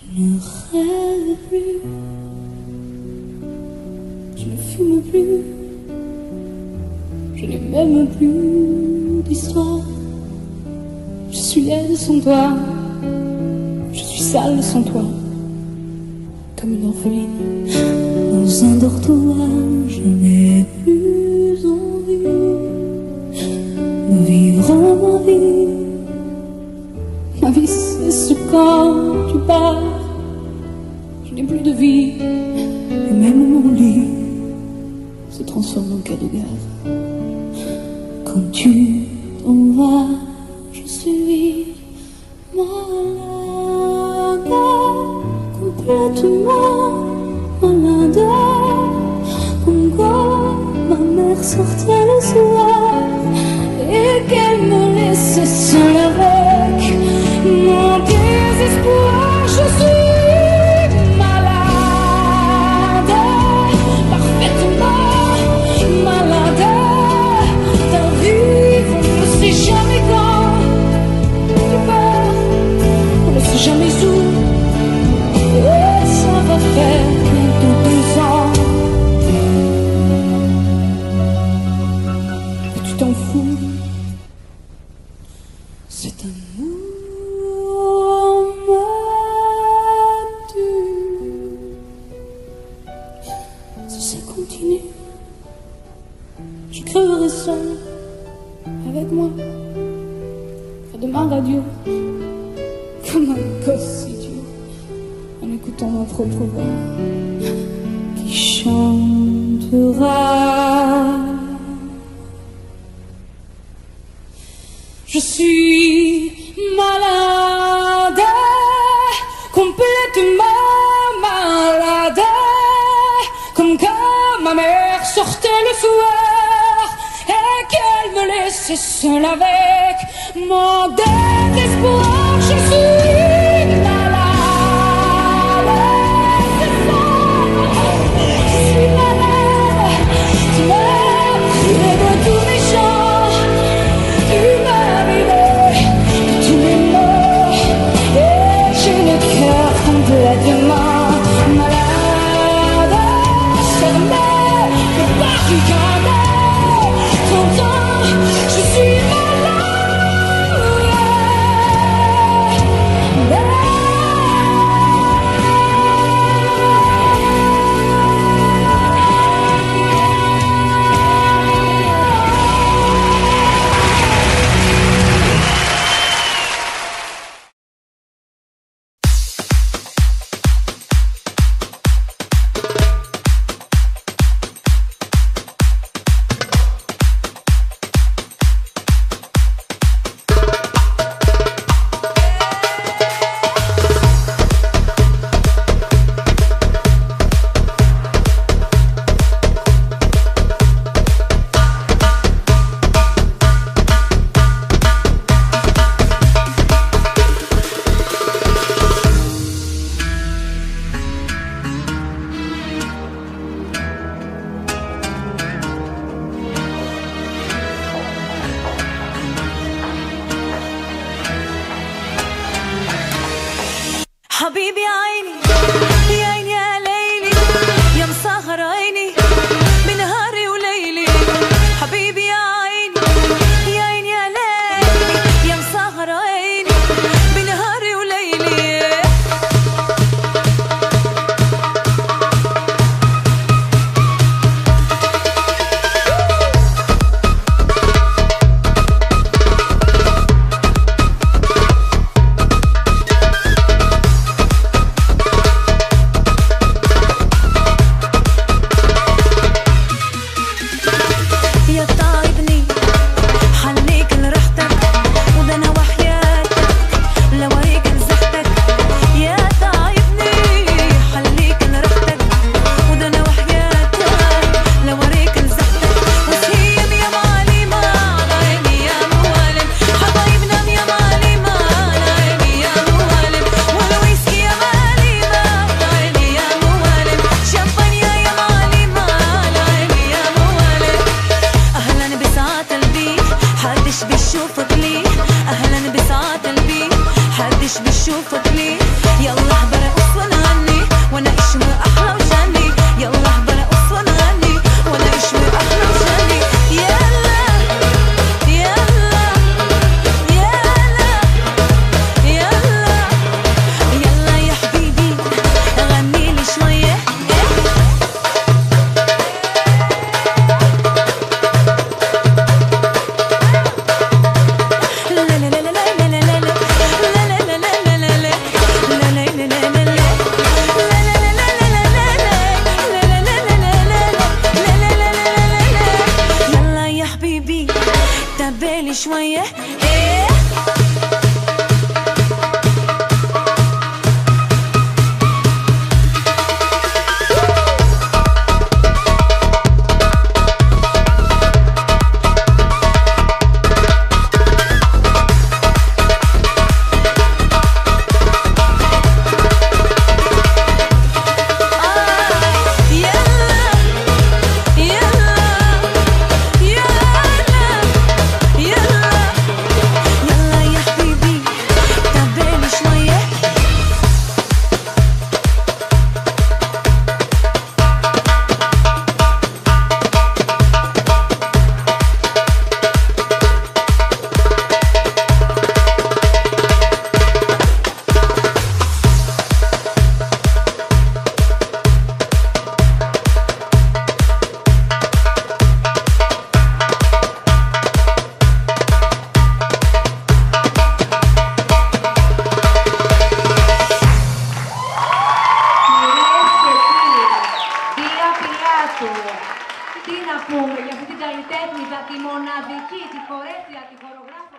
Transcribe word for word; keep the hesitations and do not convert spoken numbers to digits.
ne rêve plus, je ne fume plus, je n'ai même plus d'histoire. Je suis laide sans toi, je suis sale sans toi, comme une orpheline dans un dortoir. Je n'ai plus envie de vivre ma vie. Ma vie c'est ce quand tu pars. Je n'ai plus de vie, et même mon lit se transforme en cas de gare. Quand tu t'en vas, je suis malade, complètement malade. Comme quand ma mère sortait le soir et qu'elle me laissait seule avec mon désespoir. Je suis malade, parfaitement malade. T'arrives, on ne sait jamais quand. Tu pars, on ne sait jamais où. Et ça va faire bientôt deux ans que tu t'en fous. Cet amour m'a tué. Si ça continue, je crèverai seule avec moi près de ma radio, comme un gosse idiot, en écoutant ma propre voix qui chantera. Je suis malade, complètement malade. Comme quand ma mère sortait le soir et qu'elle me laissait seule avec mon désespoir. Je suis malade, c'est ça. Je suis malade, tu m'as privé de tous mes chants. Tu m'as privé de tous mes mots et j'ai le cœur complètement malade. Fermé, le barricade, t'entends, je suis حبيبي عيني يا عيني يا ليلي يا مسهر عيني بنهاري وليلي. حبيبي يا عيني يا عيني يا ليلي يا مسهر عيني بنهاري وليلي. محدش بيشوفك ليه؟ يلا برقص ونغني ونعيش احلى وجني. يلا برقص ونغني ونعيش احلى وجني. يلا يلا يلا يلا يلا يا حبيبي غني لي شويه. تبالي شوية ايه. Τι να πούμε για αυτή την καλλιτέχνηδα, τη μοναδική, τη χορεύτρια, τη χορογράφα.